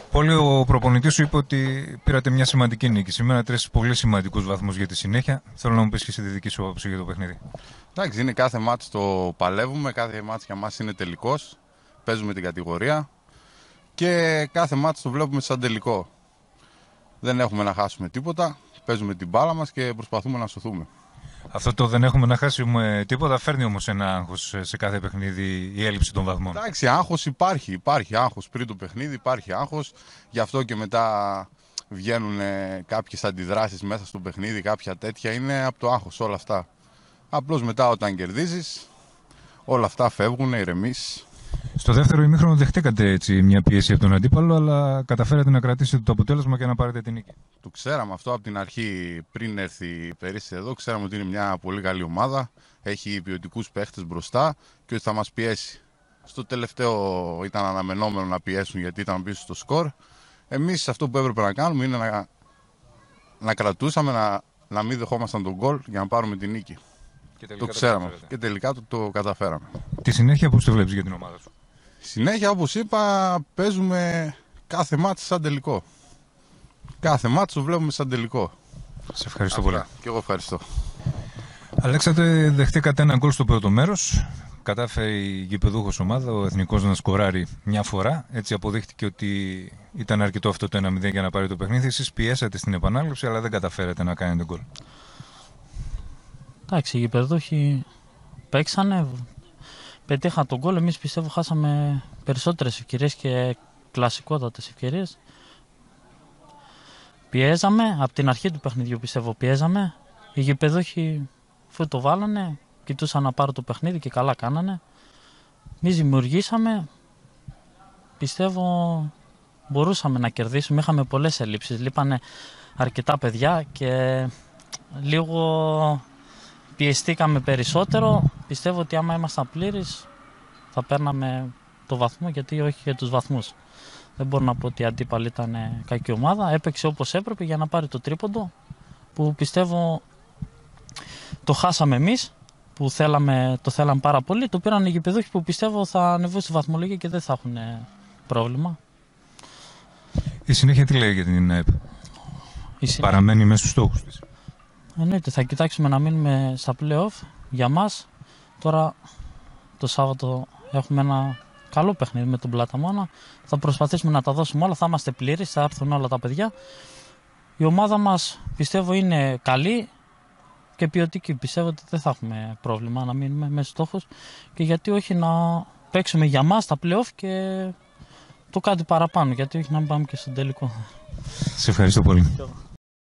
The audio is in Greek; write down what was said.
Πολύ ο προπονητής σου είπε ότι πήρατε μια σημαντική νίκη. Σήμερα 3 πολύ σημαντικούς βαθμούς για τη συνέχεια. Θέλω να μου πεις και εσύ τη δική σου άποψη για το παιχνίδι. Εντάξει, είναι κάθε μάτς το παλεύουμε, κάθε μάτς για μας είναι τελικός. Παίζουμε την κατηγορία και κάθε μάτς το βλέπουμε σαν τελικό. Δεν έχουμε να χάσουμε τίποτα, παίζουμε την μπάλα μας και προσπαθούμε να σωθούμε. Αυτό το δεν έχουμε να χάσουμε τίποτα φέρνει όμως ένα άγχος σε κάθε παιχνίδι, η έλλειψη των βαθμών. Εντάξει, άγχος υπάρχει άγχος πριν το παιχνίδι, υπάρχει άγχος. Γι' αυτό και μετά βγαίνουν κάποιες αντιδράσεις μέσα στο παιχνίδι, κάποια τέτοια. Είναι από το άγχος όλα αυτά. Απλώς μετά όταν κερδίζεις, όλα αυτά φεύγουν, ηρεμείς. Στο δεύτερο ημίχρονο δεχτήκατε έτσι μια πίεση από τον αντίπαλο, αλλά καταφέρατε να κρατήσετε το αποτέλεσμα και να πάρετε την νίκη. Το ξέραμε αυτό από την αρχή, πριν έρθει η Περίσσια εδώ. Ξέραμε ότι είναι μια πολύ καλή ομάδα. Έχει ποιοτικούς παίχτες μπροστά και ότι θα μας πιέσει. Στο τελευταίο ήταν αναμενόμενο να πιέσουν γιατί ήταν πίσω στο σκορ. Εμείς αυτό που έπρεπε να κάνουμε είναι να κρατούσαμε, να μην δεχόμασταν τον γκολ για να πάρουμε την νίκη. Το ξέραμε και τελικά το καταφέραμε. Τη συνέχεια πώς το βλέπεις για την ομάδα σου? Συνέχεια, όπως είπα, παίζουμε κάθε μάτς σαν τελικό. Κάθε μάτς το βλέπουμε σαν τελικό. Σε ευχαριστώ πολύ. Και εγώ ευχαριστώ. Αλέξανδρε, δεχτήκατε ένα γκολ στο πρώτο μέρος. Κατάφερε η γηπεδούχος ομάδα, ο Εθνικός, να σκοράρει μια φορά. Έτσι αποδείχτηκε ότι ήταν αρκετό αυτό το 1-0 για να πάρει το παιχνίδι. Εσείς πιέσατε στην επανάληψη, αλλά δεν καταφέρατε να κάνετε γκολ. Εντάξει, οι γηπεδούχοι παίξανε, πετύχαν τον γκολ. Εμείς πιστεύω χάσαμε περισσότερες ευκαιρίες και κλασικότατες ευκαιρίες. Πιέζαμε, από την αρχή του παιχνιδιού πιστεύω πιέζαμε. Οι γηπεδούχοι αφού το βάλανε, κοιτούσαν να πάρουν το παιχνίδι και καλά κάνανε. Εμείς δημιουργήσαμε, πιστεύω μπορούσαμε να κερδίσουμε. Είχαμε πολλές ελλείψεις, λείπανε αρκετά παιδιά και λίγο πιεστήκαμε περισσότερο. Πιστεύω ότι άμα ήμασταν πλήρεις θα παίρναμε το βαθμό, γιατί όχι για τους βαθμούς. Δεν μπορώ να πω ότι η αντίπαλη ήταν κακή ομάδα. Έπαιξε όπως έπρεπε για να πάρει το τρίποντο που πιστεύω το χάσαμε εμείς, που το θέλαμε πάρα πολύ. Το πήραν οι γηπεδούχοι που πιστεύω θα ανεβούν στη βαθμολογία και δεν θα έχουν πρόβλημα. Η συνέχεια τι λέει για την ΕΕΠ? Παραμένει μέσα στους στόχους της? Εννοείται, θα κοιτάξουμε να μείνουμε στα play-off για μας. Τώρα το Σάββατο έχουμε ένα καλό παιχνίδι με τον Πλαταμόνα. Θα προσπαθήσουμε να τα δώσουμε όλα, θα είμαστε πλήρεις, θα έρθουν όλα τα παιδιά. Η ομάδα μας πιστεύω είναι καλή και ποιοτική. Πιστεύω ότι δεν θα έχουμε πρόβλημα να μείνουμε μέσα στους στόχους και γιατί όχι να παίξουμε για μας τα play-off και το κάτι παραπάνω, γιατί όχι να μην πάμε και στον τελικό. Σε ευχαριστώ πολύ.